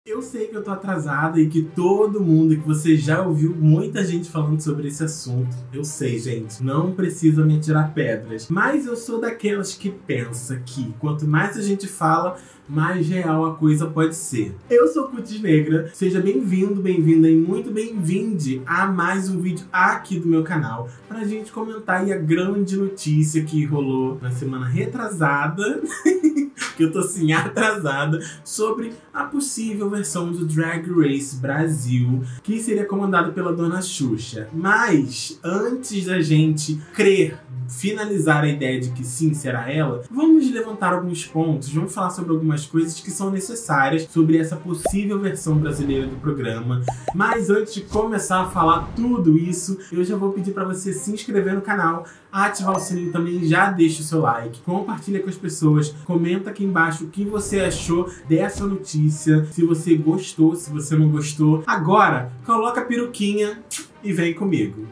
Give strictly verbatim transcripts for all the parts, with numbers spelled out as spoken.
Eu sei que eu tô atrasada e que todo mundo, que você já ouviu muita gente falando sobre esse assunto. Eu sei, gente, não precisa me atirar pedras. Mas eu sou daquelas que pensa que quanto mais a gente fala, mais real a coisa pode ser. Eu sou Cutis Negra, seja bem-vindo, bem-vinda e muito bem-vinde a mais um vídeo aqui do meu canal pra gente comentar aí a grande notícia que rolou na semana retrasada, que eu tô assim atrasada, sobre a possível versão do Drag Race Brasil, que seria comandado pela Dona Xuxa. Mas antes da gente crer, finalizar a ideia de que sim, será ela, vamos levantar alguns pontos, vamos falar sobre algumas coisas que são necessárias sobre essa possível versão brasileira do programa. Mas antes de começar a falar tudo isso, eu já vou pedir para você se inscrever no canal, ativar o sininho também, já deixa o seu like, compartilha com as pessoas, comenta aqui embaixo o que você achou dessa notícia, se você gostou, se você não gostou. Agora, coloca a peruquinha e vem comigo.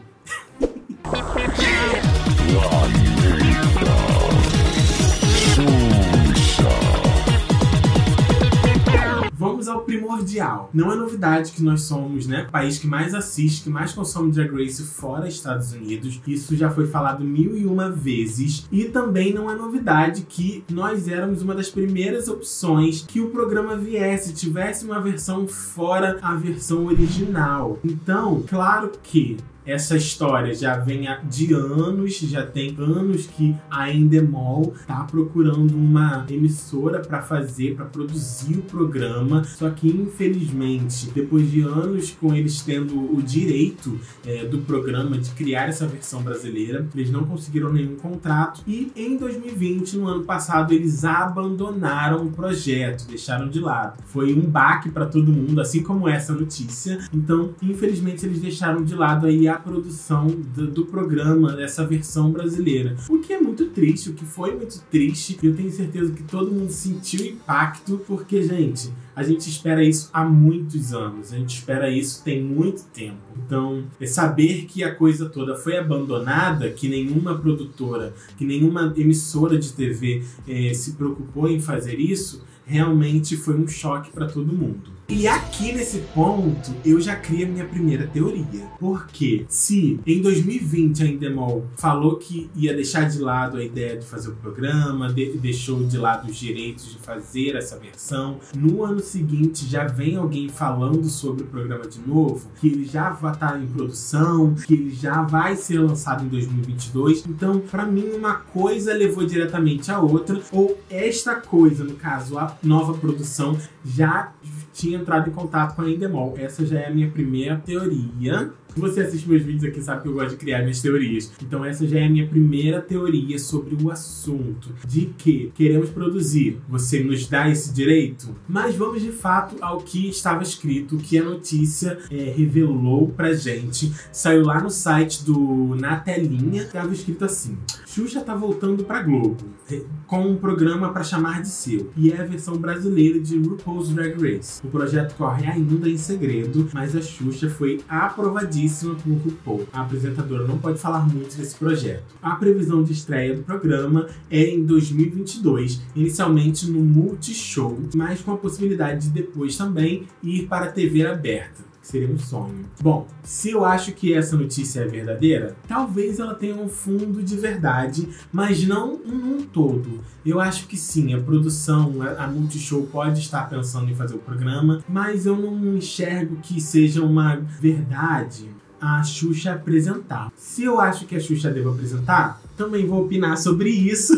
Vamos ao primordial. Não é novidade que nós somos, né, o país que mais assiste, que mais consome Drag Race fora Estados Unidos. Isso já foi falado mil e uma vezes. E também não é novidade que nós éramos uma das primeiras opções que o programa viesse, tivesse uma versão fora a versão original. Então, claro que essa história já vem de anos, já tem anos que a Endemol tá procurando uma emissora para fazer, para produzir o programa, só que infelizmente, depois de anos com eles tendo o direito é, do programa de criar essa versão brasileira, eles não conseguiram nenhum contrato e em dois mil e vinte, no ano passado, eles abandonaram o projeto, deixaram de lado. Foi um baque para todo mundo, assim como essa notícia. Então, infelizmente, eles deixaram de lado aí a produção do, do programa, dessa versão brasileira. O que é muito triste, o que foi muito triste. Eu tenho certeza que todo mundo sentiu impacto, porque, gente, a gente espera isso há muitos anos. A gente espera isso tem muito tempo. Então, é saber que a coisa toda foi abandonada, que nenhuma produtora, que nenhuma emissora de T V eh, se preocupou em fazer isso, realmente foi um choque para todo mundo. E aqui nesse ponto, eu já criei a minha primeira teoria. Porque se em dois mil e vinte a Endemol falou que ia deixar de lado a ideia de fazer o programa, de deixou de lado os direitos de fazer essa versão, no ano seguinte já vem alguém falando sobre o programa de novo, que ele já vai estar em produção, que ele já vai ser lançado em dois mil e vinte e dois. Então, para mim, uma coisa levou diretamente à outra, ou esta coisa, no caso, a nova produção, já tinha entrado em contato com a Endemol. Essa já é a minha primeira teoria. Se você assiste meus vídeos aqui, sabe que eu gosto de criar minhas teorias. Então essa já é a minha primeira teoria sobre o assunto. De que queremos produzir. Você nos dá esse direito? Mas vamos de fato ao que estava escrito, que a notícia é, revelou pra gente. Saiu lá no site do Na Telinha. Estava escrito assim: Xuxa tá voltando pra Globo com um programa para chamar de seu. E é a versão brasileira de RuPaul's Drag Race. O projeto corre ainda em segredo, mas a Xuxa foi aprovadíssima por RuPaul. A apresentadora não pode falar muito desse projeto. A previsão de estreia do programa é em dois mil e vinte e dois, inicialmente no Multishow, mas com a possibilidade de depois também ir para a T V aberta. Seria um sonho. Bom, se eu acho que essa notícia é verdadeira, talvez ela tenha um fundo de verdade, mas não num todo. Eu acho que sim, a produção, a Multishow pode estar pensando em fazer o programa, mas eu não enxergo que seja uma verdade a Xuxa apresentar. Se eu acho que a Xuxa deve apresentar, também vou opinar sobre isso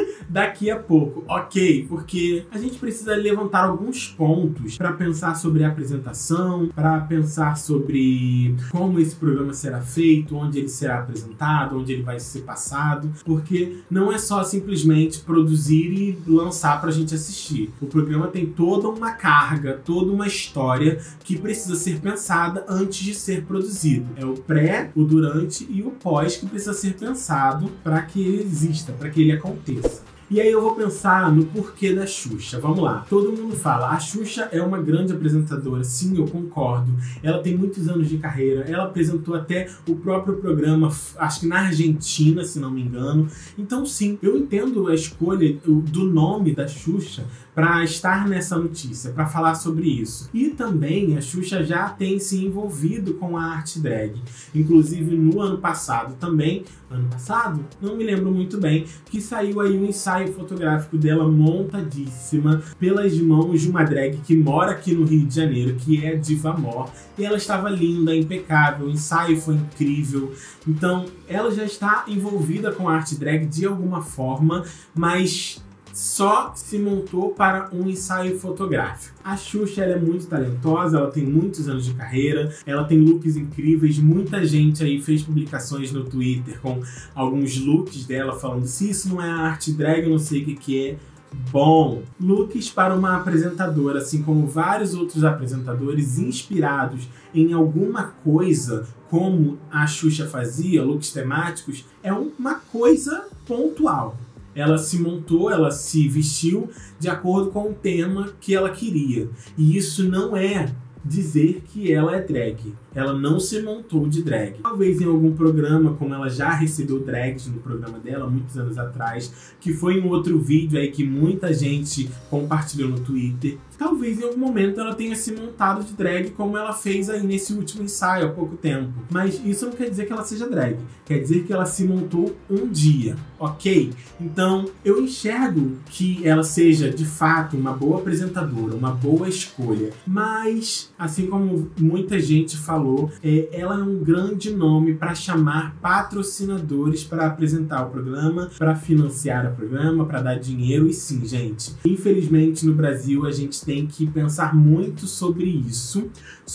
daqui a pouco, ok? Porque a gente precisa levantar alguns pontos para pensar sobre a apresentação, para pensar sobre como esse programa será feito, onde ele será apresentado, onde ele vai ser passado, porque não é só simplesmente produzir e lançar para a gente assistir. O programa tem toda uma carga, toda uma história que precisa ser pensada antes de ser produzido. É o pré, o durante e o pós que precisa ser pensado para que ele exista, para que ele aconteça. E aí eu vou pensar no porquê da Xuxa. Vamos lá. Todo mundo fala, a Xuxa é uma grande apresentadora. Sim, eu concordo. Ela tem muitos anos de carreira. Ela apresentou até o próprio programa, acho que na Argentina, se não me engano. Então sim, eu entendo a escolha do nome da Xuxa para estar nessa notícia, para falar sobre isso. E também a Xuxa já tem se envolvido com a arte drag. Inclusive no ano passado também, ano passado? Não me lembro muito bem, que saiu aí um ensaio fotográfico dela montadíssima pelas mãos de uma drag que mora aqui no Rio de Janeiro, que é a Diva Amor. E ela estava linda, impecável, o ensaio foi incrível. Então ela já está envolvida com a arte drag de alguma forma, mas só se montou para um ensaio fotográfico. A Xuxa, ela é muito talentosa, ela tem muitos anos de carreira, ela tem looks incríveis, muita gente aí fez publicações no Twitter com alguns looks dela falando se isso não é arte drag, eu não sei o que que é. Bom, looks para uma apresentadora, assim como vários outros apresentadores inspirados em alguma coisa como a Xuxa fazia, looks temáticos, é uma coisa pontual. Ela se montou, ela se vestiu de acordo com o tema que ela queria. E isso não é dizer que ela é drag. Ela não se montou de drag. Talvez em algum programa, como ela já recebeu drags no programa dela, muitos anos atrás, que foi um outro vídeo aí que muita gente compartilhou no Twitter. Talvez em algum momento ela tenha se montado de drag, como ela fez aí nesse último ensaio há pouco tempo. Mas isso não quer dizer que ela seja drag. Quer dizer que ela se montou um dia, ok? Então, eu enxergo que ela seja, de fato, uma boa apresentadora, uma boa escolha. Mas, assim como muita gente falou, é, ela é um grande nome para chamar patrocinadores para apresentar o programa, para financiar o programa, para dar dinheiro. E sim, gente, infelizmente no Brasil a gente tem que pensar muito sobre isso,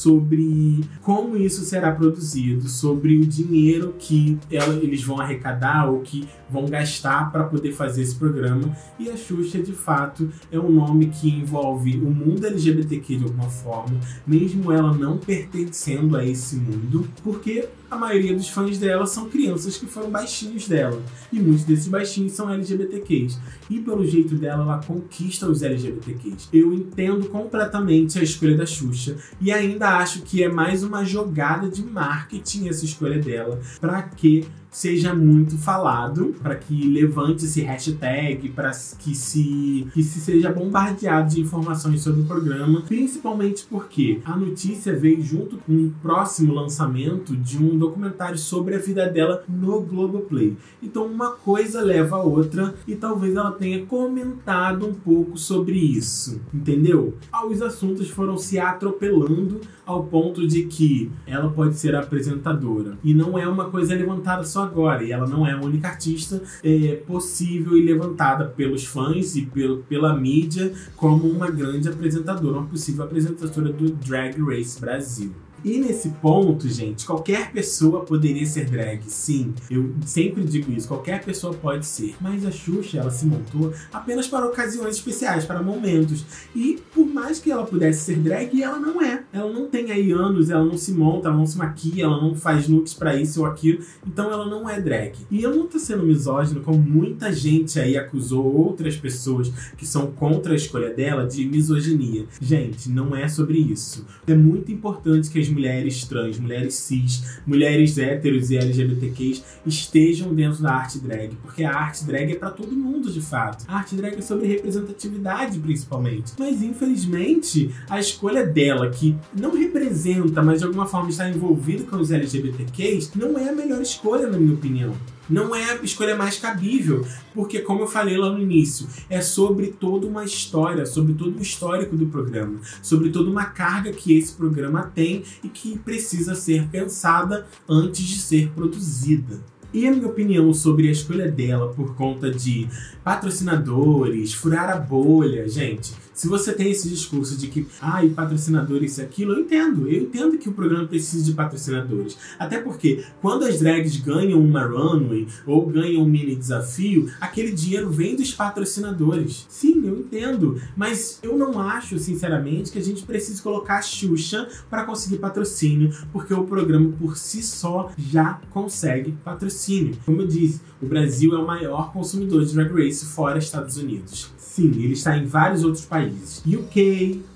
sobre como isso será produzido, sobre o dinheiro que ela, eles vão arrecadar ou que vão gastar para poder fazer esse programa. E a Xuxa, de fato, é um nome que envolve o mundo L G B T Q de alguma forma, mesmo ela não pertencendo a esse mundo, porque a maioria dos fãs dela são crianças que foram baixinhos dela, e muitos desses baixinhos são L G B T Qs, e pelo jeito dela, ela conquista os L G B T Qs. Eu entendo completamente a escolha da Xuxa, e ainda acho que é mais uma jogada de marketing essa escolha dela, para que seja muito falado, para que levante esse hashtag, para que se, que se seja bombardeado de informações sobre o programa, principalmente porque a notícia veio junto com um próximo lançamento de um documentário sobre a vida dela no Globoplay. Então uma coisa leva a outra e talvez ela tenha comentado um pouco sobre isso, entendeu? Os assuntos foram se atropelando ao ponto de que ela pode ser apresentadora. E não é uma coisa levantada só agora, e ela não é a única artista é, possível e levantada pelos fãs e pelo, pela mídia como uma grande apresentadora, uma possível apresentadora do Drag Race Brasil. E nesse ponto, gente, qualquer pessoa poderia ser drag, sim. Eu sempre digo isso, qualquer pessoa pode ser. Mas a Xuxa, ela se montou apenas para ocasiões especiais, para momentos. E por mais que ela pudesse ser drag, ela não é. Ela não tem aí anos, ela não se monta, ela não se maquia, ela não faz looks pra isso ou aquilo. Então ela não é drag. E eu não tô sendo misógino, como muita gente aí acusou outras pessoas que são contra a escolha dela de misoginia. Gente, não é sobre isso. É muito importante que as mulheres trans, mulheres cis, mulheres héteros e L G B T Qs estejam dentro da arte drag, porque a arte drag é pra todo mundo, de fato. A arte drag é sobre representatividade, principalmente. Mas, infelizmente, a escolha dela, que não representa, mas de alguma forma está envolvida com os L G B T Qs, não é a melhor escolha, na minha opinião. Não é a escolha mais cabível, porque, como eu falei lá no início, é sobre toda uma história, sobre todo o histórico do programa, sobre toda uma carga que esse programa tem e que precisa ser pensada antes de ser produzida. E a minha opinião sobre a escolha dela por conta de patrocinadores, furar a bolha, gente, se você tem esse discurso de que, ai, ah, patrocinadores, isso e aquilo, eu entendo. Eu entendo que o programa precisa de patrocinadores. Até porque, quando as drags ganham uma runway ou ganham um mini desafio, aquele dinheiro vem dos patrocinadores. Sim, eu entendo. Mas eu não acho, sinceramente, que a gente precise colocar a Xuxa para conseguir patrocínio, porque o programa por si só já consegue patrocínio. Como eu disse, o Brasil é o maior consumidor de Drag Race fora Estados Unidos. Sim, ele está em vários outros países. U K,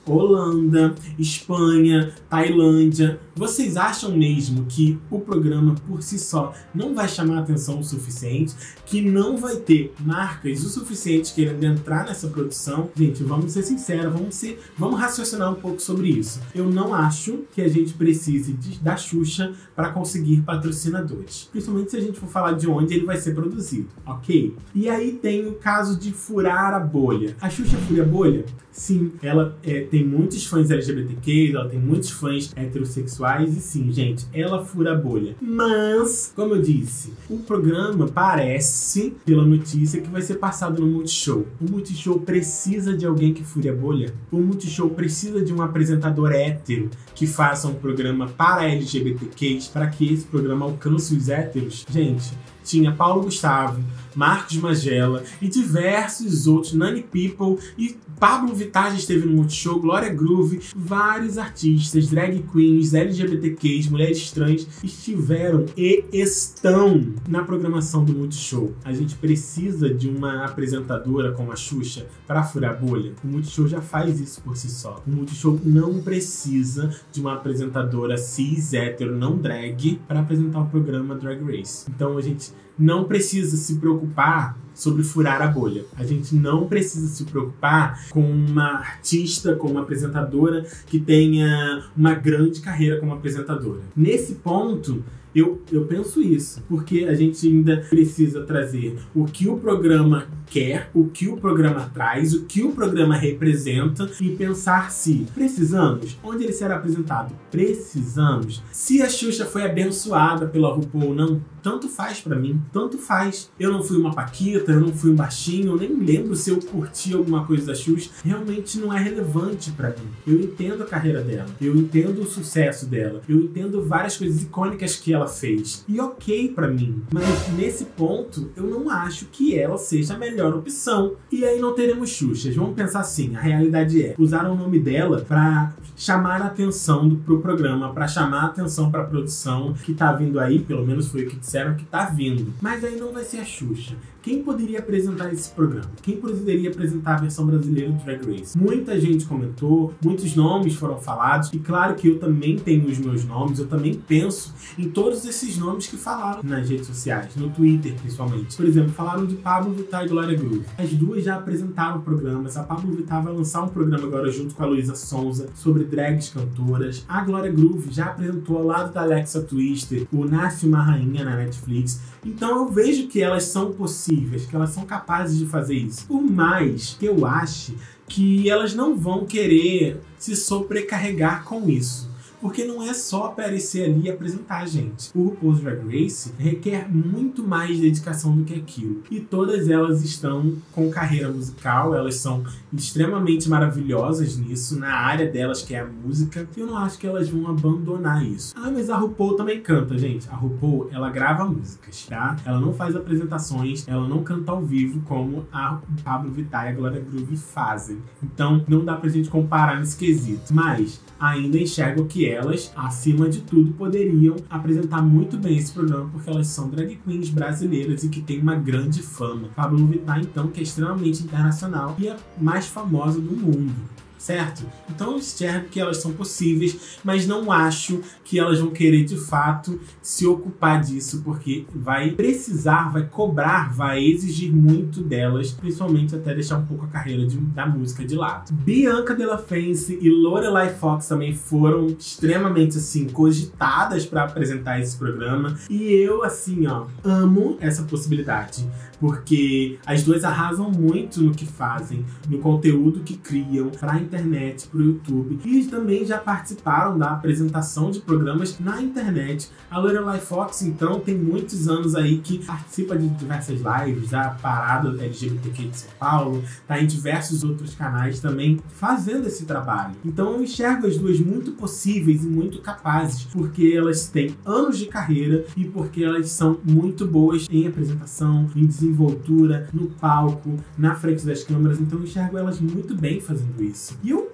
Holanda, Espanha, Tailândia. Vocês acham mesmo que o programa por si só não vai chamar atenção o suficiente? Que não vai ter marcas o suficiente querendo entrar nessa produção? Gente, vamos ser sinceros, vamos, ser, vamos raciocinar um pouco sobre isso. Eu não acho que a gente precise de, da Xuxa para conseguir patrocinadores. Principalmente se a gente for falar de onde ele vai ser produzido, ok? E aí tem o caso de furar a bolha. A Xuxa fura a bolha? Sim, ela é, tem muitos fãs L G B T Q, ela tem muitos fãs heterossexuais e sim, gente, ela fura a bolha. Mas, como eu disse, o programa parece, pela notícia, que vai ser passado no Multishow. O Multishow precisa de alguém que fure a bolha? O Multishow precisa de um apresentador hétero que faça um programa para L G B T Qs, para que esse programa alcance os héteros? Gente, tinha Paulo Gustavo, Marcos Magela e diversos outros, Nani People, e Pablo Vittar já esteve no Multishow, Glória Groove, vários artistas, drag queens, L G B T Qs, mulheres trans estiveram e estão na programação do Multishow. A gente precisa de uma apresentadora como a Xuxa para furar a bolha? O Multishow já faz isso por si só. O Multishow não precisa de uma apresentadora cis, hétero, não drag para apresentar o programa Drag Race. Então a gente não precisa se preocupar sobre furar a bolha. A gente não precisa se preocupar com uma artista, com uma apresentadora que tenha uma grande carreira como apresentadora. Nesse ponto, Eu, eu penso isso, porque a gente ainda precisa trazer o que o programa quer, o que o programa traz, o que o programa representa e pensar se precisamos, onde ele será apresentado, precisamos. Se a Xuxa foi abençoada pela RuPaul ou não, tanto faz pra mim, tanto faz. Eu não fui uma paquita, eu não fui um baixinho, eu nem lembro se eu curti alguma coisa da Xuxa, realmente não é relevante pra mim. Eu entendo a carreira dela, eu entendo o sucesso dela, eu entendo várias coisas icônicas que ela fez. E ok pra mim, mas nesse ponto eu não acho que ela seja a melhor opção. E aí não teremos Xuxas. Vamos pensar assim, a realidade é, usaram o nome dela pra chamar a atenção do, pro programa, pra chamar a atenção pra produção que tá vindo aí, pelo menos foi o que disseram que tá vindo. Mas aí não vai ser a Xuxa. Quem poderia apresentar esse programa? Quem poderia apresentar a versão brasileira do Drag Race? Muita gente comentou, muitos nomes foram falados, e claro que eu também tenho os meus nomes, eu também penso em todos esses nomes que falaram nas redes sociais, no Twitter principalmente. Por exemplo, falaram de Pablo Vittar e Glória Groove. As duas já apresentaram programas, a Pablo Vittar vai lançar um programa agora junto com a Luísa Sonza sobre drags cantoras. A Glória Groove já apresentou ao lado da Alexa Twister o Nasce Uma Rainha na Netflix. Então eu vejo que elas são possíveis, que elas são capazes de fazer isso. Por mais que eu ache que elas não vão querer se sobrecarregar com isso. Porque não é só aparecer ali e apresentar, gente. O RuPaul's Drag Race requer muito mais dedicação do que aquilo. E todas elas estão com carreira musical, elas são extremamente maravilhosas nisso, na área delas, que é a música. E eu não acho que elas vão abandonar isso. Ah, mas a RuPaul também canta, gente. A RuPaul, ela grava músicas, tá? Ela não faz apresentações, ela não canta ao vivo como a Pablo Vittar e a Glória Groove fazem. Então, não dá pra gente comparar nesse quesito. Mas ainda enxergo que elas, acima de tudo, poderiam apresentar muito bem esse programa, porque elas são drag queens brasileiras e que tem uma grande fama. Pablo Vittar, então, que é extremamente internacional e a mais famosa do mundo. Certo? Então eu enxergo que elas são possíveis, mas não acho que elas vão querer de fato se ocupar disso, porque vai precisar, vai cobrar, vai exigir muito delas, principalmente até deixar um pouco a carreira de, da música de lado. Bianca Della Fence e Lorelai Fox também foram extremamente assim cogitadas para apresentar esse programa, e eu assim ó amo essa possibilidade, porque as duas arrasam muito no que fazem, no conteúdo que criam para internet, pro YouTube, e também já participaram da apresentação de programas na internet. A Lorelai Fox, então, tem muitos anos aí que participa de diversas lives da parada L G B T Q de São Paulo, tá em diversos outros canais também fazendo esse trabalho. Então eu enxergo as duas muito possíveis e muito capazes, porque elas têm anos de carreira e porque elas são muito boas em apresentação, em desenvoltura, no palco, na frente das câmeras. Então eu enxergo elas muito bem fazendo isso. E eu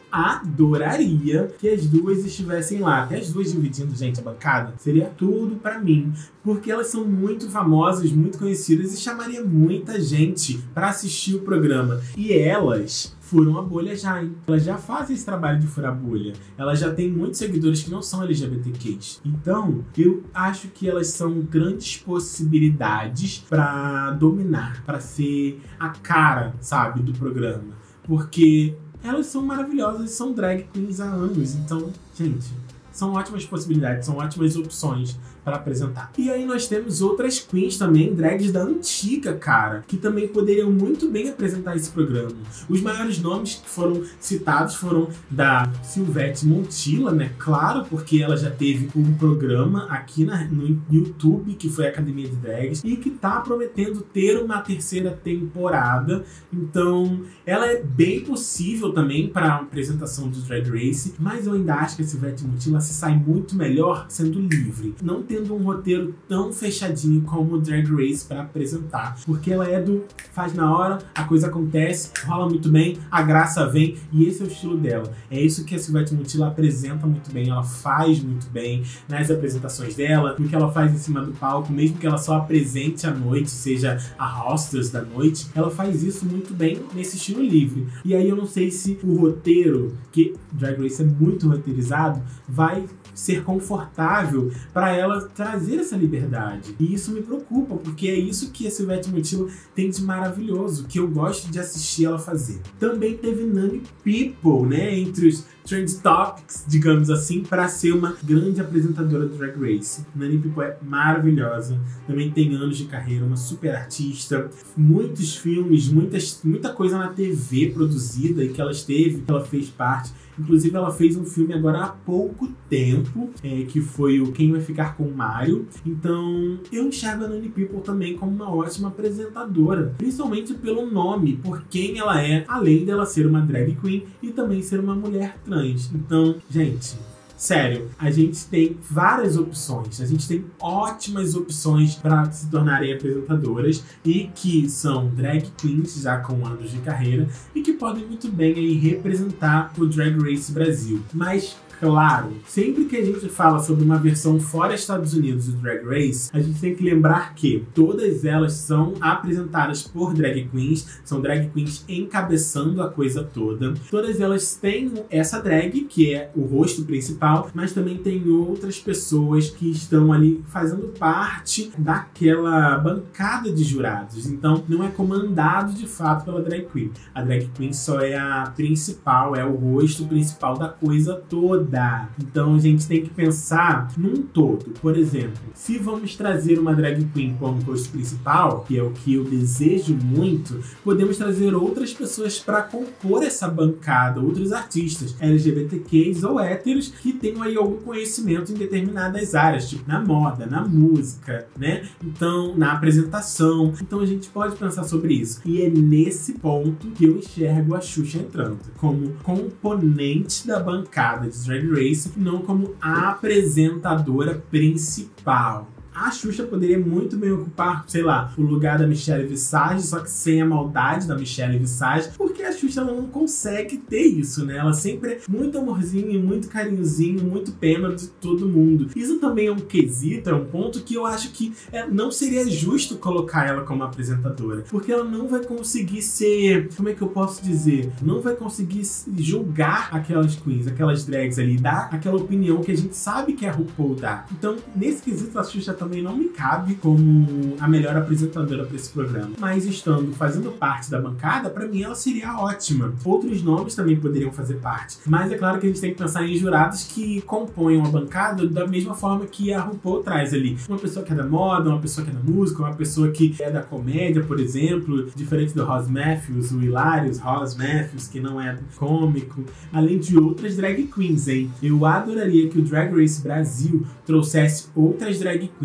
adoraria que as duas estivessem lá. Até as duas dividindo, gente, a bancada. Seria tudo pra mim. Porque elas são muito famosas, muito conhecidas e chamaria muita gente pra assistir o programa. E elas furam a bolha já, hein? Elas já fazem esse trabalho de furar a bolha. Elas já têm muitos seguidores que não são L G B T Qs. Então, eu acho que elas são grandes possibilidades pra dominar, pra ser a cara, sabe, do programa. Porque elas são maravilhosas, são drag queens há anos. Então, gente, são ótimas possibilidades, são ótimas opções para apresentar. E aí nós temos outras queens também, drags da antiga, cara, que também poderiam muito bem apresentar esse programa. Os maiores nomes que foram citados foram da Silvete Montilla, né? Claro, porque ela já teve um programa aqui na, no YouTube, que foi a Academia de Drags, e que tá prometendo ter uma terceira temporada. Então, ela é bem possível também para a apresentação do Drag Race, mas eu ainda acho que a Silvete Montilla se sai muito melhor sendo livre. Não tendo um roteiro tão fechadinho como o Drag Race para apresentar, porque ela é do faz na hora, a coisa acontece, rola muito bem, a graça vem, e esse é o estilo dela. É isso que a Silvete Montilla apresenta muito bem, ela faz muito bem nas apresentações dela, no que ela faz em cima do palco, mesmo que ela só apresente à noite, seja a hostess da noite, ela faz isso muito bem nesse estilo livre. E aí eu não sei se o roteiro, que Drag Race é muito roteirizado, vai ser confortável para ela trazer essa liberdade. E isso me preocupa, porque é isso que a Silvete Montilla tem de maravilhoso, que eu gosto de assistir ela fazer. Também teve Nani People, né, entre os Trend Topics, digamos assim, para ser uma grande apresentadora do Drag Race. Nani People é maravilhosa, também tem anos de carreira, uma super artista, muitos filmes, muitas, muita coisa na T V produzida e que ela esteve, que ela fez parte. Inclusive, ela fez um filme agora há pouco tempo, é, que foi o Quem Vai Ficar com o Mário. Então, eu enxergo a Nani People também como uma ótima apresentadora, principalmente pelo nome, por quem ela é, além dela ser uma drag queen e também ser uma mulher trans. Então, gente, sério, a gente tem várias opções, a gente tem ótimas opções para se tornarem apresentadoras e que são drag queens já com anos de carreira e que podem muito bem aí representar o Drag Race Brasil. Mas claro, sempre que a gente fala sobre uma versão fora Estados Unidos do Drag Race, a gente tem que lembrar que todas elas são apresentadas por drag queens, são drag queens encabeçando a coisa toda. Todas elas têm essa drag, que é o rosto principal, mas também tem outras pessoas que estão ali fazendo parte daquela bancada de jurados. Então, não é comandado de fato pela drag queen. A drag queen só é a principal, é o rosto principal da coisa toda. Então a gente tem que pensar num todo. Por exemplo, se vamos trazer uma drag queen como rosto principal, que é o que eu desejo muito, podemos trazer outras pessoas para compor essa bancada, outros artistas L G B T Qs ou héteros que tenham aí algum conhecimento em determinadas áreas, tipo na moda, na música, né? Então, na apresentação. Então a gente pode pensar sobre isso. E é nesse ponto que eu enxergo a Xuxa entrando, como componente da bancada de Drag Race, não como a apresentadora principal. A Xuxa poderia muito bem ocupar, sei lá, o lugar da Michelle Visage, só que sem a maldade da Michelle Visage, porque a Xuxa ela não consegue ter isso, né? Ela sempre é muito amorzinho, muito carinhozinho, muito pena de todo mundo. Isso também é um quesito, é um ponto que eu acho que é, não seria justo colocar ela como apresentadora, porque ela não vai conseguir ser, como é que eu posso dizer? Não vai conseguir julgar aquelas queens, aquelas drags ali, dar aquela opinião que a gente sabe que a RuPaul dá. Então, nesse quesito, a Xuxa também não me cabe como a melhor apresentadora para esse programa. Mas estando fazendo parte da bancada, para mim ela seria ótima. Outros nomes também poderiam fazer parte. Mas é claro que a gente tem que pensar em jurados que componham a bancada da mesma forma que a RuPaul traz ali. Uma pessoa que é da moda, uma pessoa que é da música, uma pessoa que é da comédia, por exemplo, diferente do Ross Matthews, o Hilarious Ross Matthews, que não é cômico, além de outras drag queens, hein? Eu adoraria que o Drag Race Brasil trouxesse outras drag queens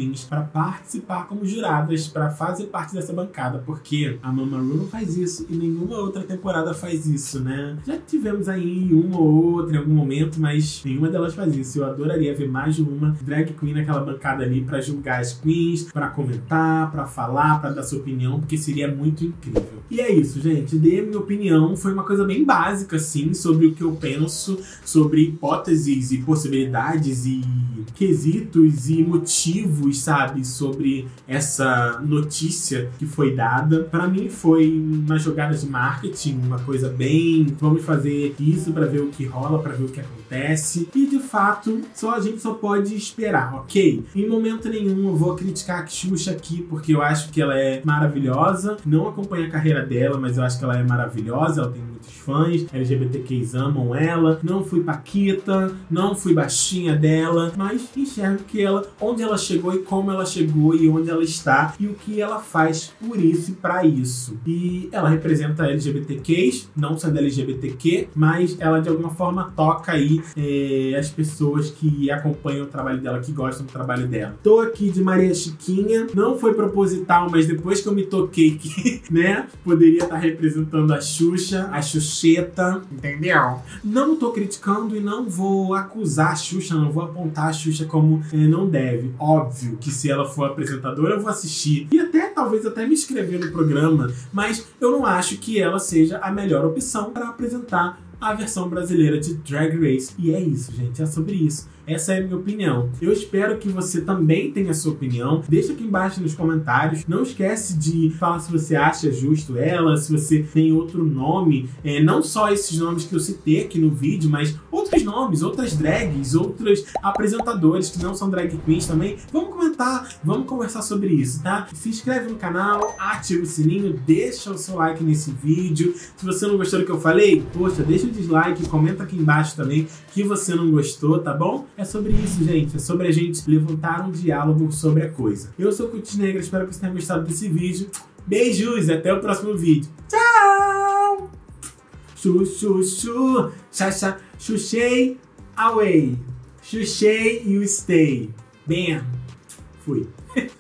queens para participar como juradas, para fazer parte dessa bancada, porque a Mama Ru não faz isso e nenhuma outra temporada faz isso, né? Já tivemos aí uma ou outra em algum momento, mas nenhuma delas faz isso. Eu adoraria ver mais de uma drag queen naquela bancada ali para julgar as queens, para comentar, para falar, para dar sua opinião, porque seria muito incrível. E é isso, gente. Dei a minha opinião. Foi uma coisa bem básica, assim, sobre o que eu penso, sobre hipóteses e possibilidades e quesitos e motivos, sabe, sobre essa notícia que foi dada. Para mim foi uma jogada de marketing, uma coisa bem, vamos fazer isso para ver o que rola, para ver o que acontece. E de fato, só a gente só pode esperar, ok? Em momento nenhum eu vou criticar a Xuxa aqui, porque eu acho que ela é maravilhosa. Não acompanho a carreira dela, mas eu acho que ela é maravilhosa, ela tem muitos fãs, L G B T Qs amam ela. Não fui paquita, não fui baixinha dela, mas enxergo que ela, onde ela chegou e como ela chegou e onde ela está e o que ela faz por isso e pra isso. E ela representa L G B T Qs, não sendo L G B T Q, mas ela de alguma forma toca aí é, as pessoas que acompanham o trabalho dela, que gostam do trabalho dela. Tô aqui de Maria Chiquinha, não foi proposital, mas depois que eu me toquei que, né, poderia estar representando a Xuxa, a Xuxeta, entendeu? Não tô criticando e não vou acusar a Xuxa, não vou apontar a Xuxa como é, não deve. Óbvio que se ela for apresentadora eu vou assistir e até talvez até me inscrever no programa, mas eu não acho que ela seja a melhor opção para apresentar a versão brasileira de Drag Race. E é isso, gente, é sobre isso. Essa é a minha opinião. Eu espero que você também tenha a sua opinião. Deixa aqui embaixo nos comentários. Não esquece de falar se você acha justo ela, se você tem outro nome. É, não só esses nomes que eu citei aqui no vídeo, mas outros nomes, outras drags, outros apresentadores que não são drag queens também. Vamos comentar, vamos conversar sobre isso, tá? Se inscreve no canal, ativa o sininho, deixa o seu like nesse vídeo. Se você não gostou do que eu falei, poxa, deixa o dislike, comenta aqui embaixo também que você não gostou, tá bom? É sobre isso, gente. É sobre a gente levantar um diálogo sobre a coisa. Eu sou o Cutis Negra, espero que você tenha gostado desse vídeo. Beijos e até o próximo vídeo. Tchau! Chu, chu, chu. Xa, xa. Xuxei away. Xuxei you stay. Bam. Fui.